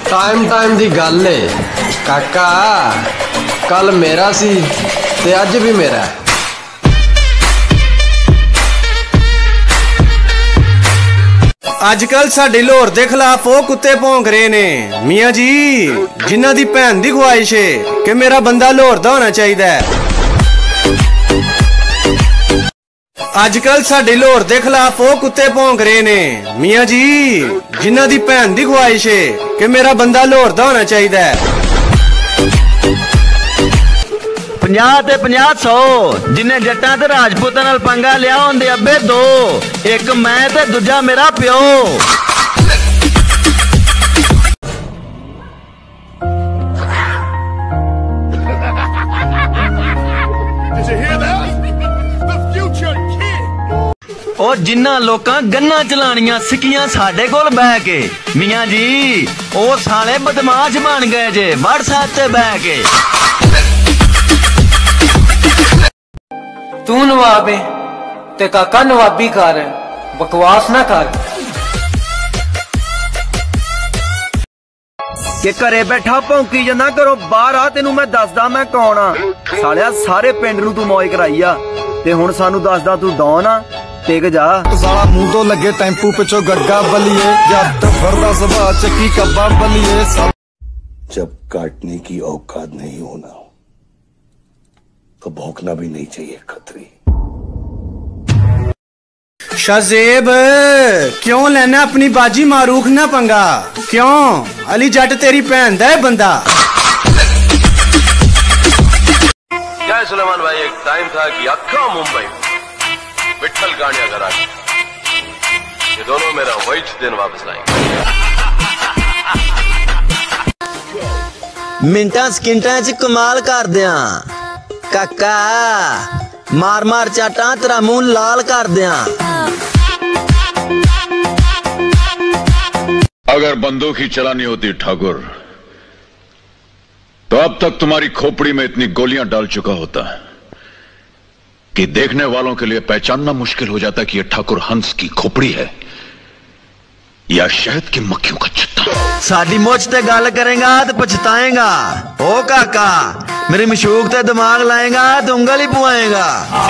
Time time दी गल है काका, कल मेरा सी ते अज भी मेरा है। अजकल साडे लाहौर के खिलाफ वो कुत्ते भौंक रहे ने मियाँ जी, जिन्हां दी भैन दी ख्वाहिश है कि मेरा बंदा लाहौर दा होना चाहिए। अजकल साडे लाहौर के खिलाफ वो कुत्ते भौंक रहे ने मियाँ जी, जिन्हां दी भैन दी ख्वाहिश है कि मेरा बंदा लाहौर दा होना चाहिए। 50 ते 50 100 जिन्हें जट्टां ते राजपूतां नाल पंगा लिया होंदे अब्बे 2, एक मैं ते दूजा मेरा प्यो। और जिन्ना लोकां गन्ना चलानियां सिक्कियां साडे कोल बह के मियाँ जी, ओ साले बदमाश बन गए जे व्हाट्सएप ते बह के। तू नवाब है ते काका नवाबी कर, बकवास ना कर। के घरे बैठा भौंकी जाना, घरों बाहर आ, तेनू मैं दसदा मैं कौन आ। सालिया सारे पिंड नू तू मौज कराई आ ते हुण सानू दसदा तू डॉन आ। टेक जा साला मुंह तो लगे टेंपू पिछो गड्ढा बलिए, जब फरदा सभा चक्की कब्बा बलिए। जब काटने की औकात नहीं होना तो भौंकना भी नहीं चाहिए खतरी। शाहजेब क्यों लेना अपनी बाजी मारूख ना पंगा, क्यों अली जट तेरी भैन दा है बंदा। क्या सुलेमान भाई, एक टाइम था कि अक्का मुंबई विठल गाड़ियां करा, ये दोनों मेरा वही दिन वापस लाएंगे। मिंटा सकिंटा च कमाल कर दिया काका, मार मार चाटा तेरा मुंह लाल कर दिया। अगर बंदूक ही चलानी होती ठाकुर, तो अब तक तुम्हारी खोपड़ी में इतनी गोलियां डाल चुका होता कि देखने वालों के लिए पहचानना मुश्किल हो जाता कि यह ठाकुर हंस की खोपड़ी है या शहद की मक्खियों का छत्ता। साडी मुझ ते गल करेगा तो पछताएगा। ओ काका मेरी मशूक ते दिमाग लाएगा तो उंगल ही पुआएगा।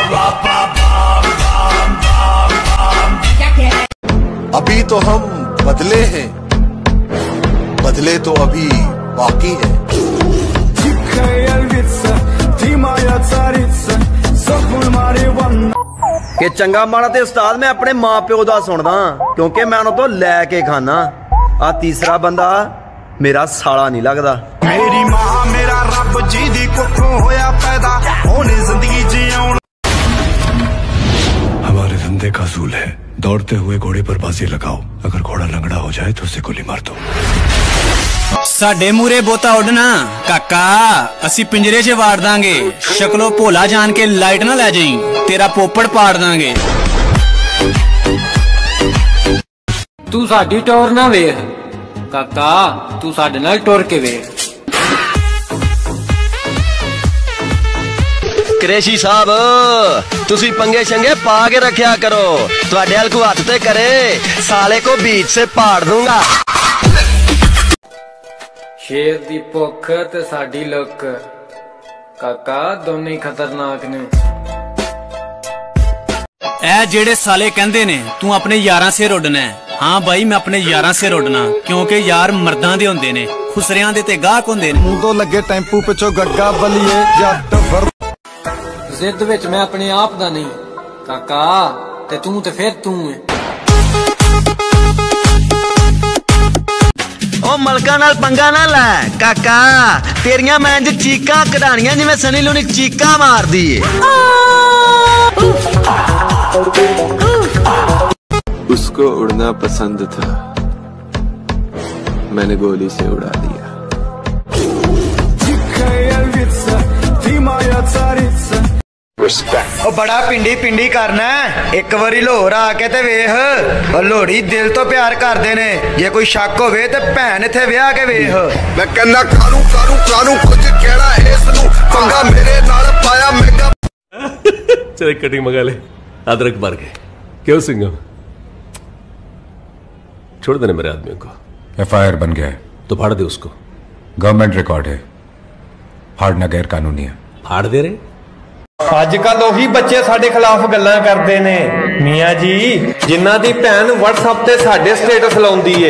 अभी तो हम बदले हैं, बदले तो अभी बाकी है। कि चंगा माड़ा ते उस्ताद मैं अपने मां प्यो दा सुनदा, क्योंकि मैं उन्हों तो लैके खाना। आ तीसरा बंदा मेरा साला नहीं लगदा। मेरी मां मेरा रब जी दी कुखों होया पैदा, ओने जिंदगी जियाउण। हमारे धंधे का असूल है, दौड़ते हुए घोड़े पर बाजी लगाओ, अगर घोड़ा लंगड़ा हो जाए तो उसे गोली मार दो। साडे मूरे बोता उड़ना काका, असी पिंजरे च वाड़ दांगे, शक्लो भोला जान के लाइट ना ले जाई, तेरा पोपड़ पाड़ दांगे। तू साडी टोर ना वेख काका, तू साडे नाल टोर के वेख। क्रेशी साहब तुसी पंगे शंगे पा के रखा करो, तुहाडे हल को हथ ते करे साले को बीच से पाड़ दूंगा। शेर दी भुख ते साडी लुक काका दोनों ही खतरनाक ने। ए जेड़े साले कहंदे ने तू अपने यारां से रुडना है, हाँ भाई मैं अपने यारां से रुडना, क्योंकि यार मर्दां दे हुंदे ने, खुसरियां दे ते गाहक हुंदे ने। मुंह तो लगे टेंपू पिछो गड्ढा बलिए, जब फर जिद विच मैं अपने आप दा नहीं काका, ते तू ते फिर तू है। ओ मलका नाल पंगा ना लै काका, तेरियां मैं इंज चीकां कढाणियां जिवें सनी लूनी चीकां मारदी है। उसको उड़ना पसंद था, मैंने गोली से उड़ा दिया। ओ बड़ा पिंडी पिंडी करना, एक बारी लाहौर आके ते वेख, लोहड़ी दिल तो प्यार करदे ने, जे कोई शक होवे ते भैन इत्थे विआह के वेख। मैं कहना कानू कानू कानू कुछ कहना है इसनू, पंगा मेरे नाल पाया महंगा। चल कटिंग मंगा ले, अदरक मार के। क्यों सिंघम, छोड़ देने मेरे आदमी को। FIR बन गया है, तो फाड़ दे उसको। गवर्नमेंट रिकॉर्ड है, फाड़ना गैर कानूनी है। फाड़ दे रे। अजकल ਉਹੀ ਬੱਚੇ ਸਾਡੇ ਖਿਲਾਫ ਗੱਲਾਂ ਕਰਦੇ ਨੇ ਮੀਆਂ ਜੀ, ਜਿਨ੍ਹਾਂ ਦੀ ਭੈਣ WhatsApp ਤੇ ਸਾਡੇ ਸਟੇਟਸ ਲਾਉਂਦੀ ਏ।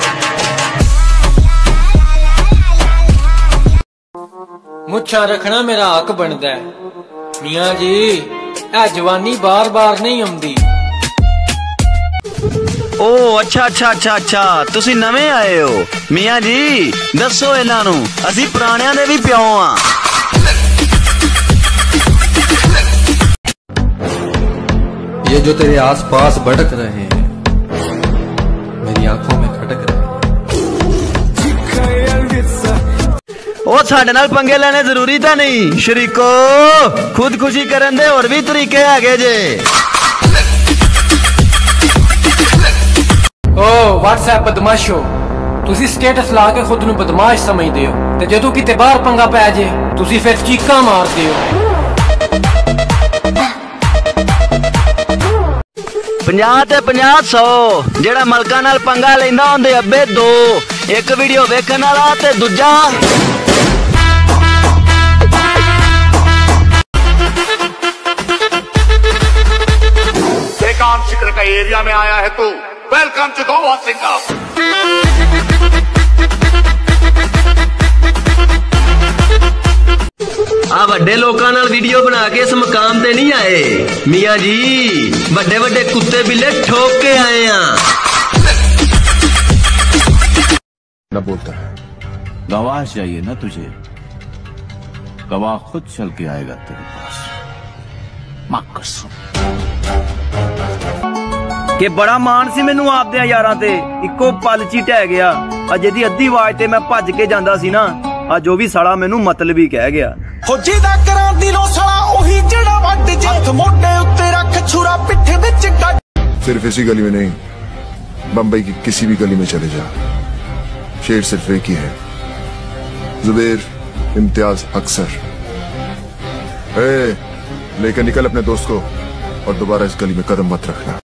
ਮੁੱਛਾਂ ਰੱਖਣਾ ਮੇਰਾ ਹੱਕ ਬਣਦਾ ਹੈ ਮੀਆਂ ਜੀ, ਇਹ ਜਵਾਨੀ ਬਾਰ-ਬਾਰ ਨਹੀਂ ਆਉਂਦੀ। ਓ ਅੱਛਾ ਤੁਸੀਂ ਨਵੇਂ ਆਏ ਹੋ ਮੀਆਂ ਜੀ, ਦੱਸੋ ਇਹਨਾਂ ਨੂੰ ਅਸੀਂ ਪੁਰਾਣਿਆਂ ਦੇ ਵੀ ਪਿਓ ਆ। ये जो तेरे आसपास भटक रहे हैं मेरी आंखों में खटक रहे हैं। ਉਹ ਸਾਡੇ ਨਾਲ ਪੰਗੇ ਲੈਣੇ ਜ਼ਰੂਰੀ ਤਾਂ ਨਹੀਂ ਸ਼ਰੀਕੋ, ਖੁਦਕੁਸ਼ੀ ਕਰਨ ਦੇ ਹੋਰ ਵੀ ਤਰੀਕੇ ਹੈਗੇ ਜੇ। ਓ WhatsApp ਬਦਮਾਸ਼ੋ, ਤੁਸੀਂ ਸਟੇਟਸ ਲਾ ਕੇ ਖੁਦ ਨੂੰ ਬਦਮਾਸ਼ ਸਮਝਦੇ ਹੋ ਤੇ ਜਦੋਂ ਕਿਤੇ ਬਾਹਰ ਪੰਗਾ ਪੈ ਜੇ ਤੁਸੀਂ ਫਿਰ ਚੀਕਾਂ ਮਾਰਦੇ ਹੋ। 50 ਤੇ 50 ਜਿਹੜਾ ਮਲਕਾਂ ਨਾਲ ਪੰਗਾ ਲੈਂਦਾ ਹੁੰਦੇ ਅੱਬੇ ਦੋ, ਇੱਕ ਵੀਡੀਓ ਵੇਖਣ ਵਾਲਾ ਤੇ ਦੂਜਾ बेकाम शिकर का एरिया में आया है तू, वेलकम टू गोवा सिंगर। ਆ ਵੱਡੇ ਲੋਕਾਂ ਨਾਲ ਵੀਡੀਓ ਬਣਾ ਕੇ ਇਸ ਮਕਾਮ ਤੇ ਨਹੀਂ ਆਏ ਮੀਆਂ ਜੀ, ਵੱਡੇ ਵੱਡੇ ਕੁੱਤੇ ਬਿੱਲੇ ਠੋਕ ਕੇ ਆਏ ਆ। ना बोलता है गवाह चाहिए ना तुझे, गवाह खुद चल के आएगा तेरे पास। मां कसम ਕਿ ਬੜਾ ਮਾਣ ਸੀ ਮੈਨੂੰ ਆਪਦੇ ਯਾਰਾਂ ਤੇ, ਇੱਕੋ ਪਲ ਚ ਹੀ ਢਹਿ ਗਿਆ। ਅਜੇ ਦੀ ਅੱਧੀ ਆਵਾਜ਼ ਤੇ ਮੈਂ ਭੱਜ ਕੇ ਜਾਂਦਾ ਸੀ ਨਾ, ਅੱਜ ਉਹ ਵੀ ਸਾਲਾ ਮੈਨੂੰ ਮਤਲਬੀ ਕਹਿ ਗਿਆ। ਫੌਜੀ ਦਾ ਕਰਾਂ ਦਿਲੋਂ ਸਾਲਾ ਉਹੀ ਜਿਹੜਾ ਵੱਡ ਜੇ, ਹੱਥ ਮੋਢੇ ਉੱਤੇ ਰੱਖ ਛੁਰਾ ਪਿੱਠ ਵਿੱਚ ਗੱਡ। सिर्फ इसी गली में नहीं, बंबई की किसी भी गली में चले जा, शेर सिर्फ एक ही है, जुबैर इम्तियाज अक्सर। लेकर निकल अपने दोस्त को और दोबारा इस गली में कदम मत रखना।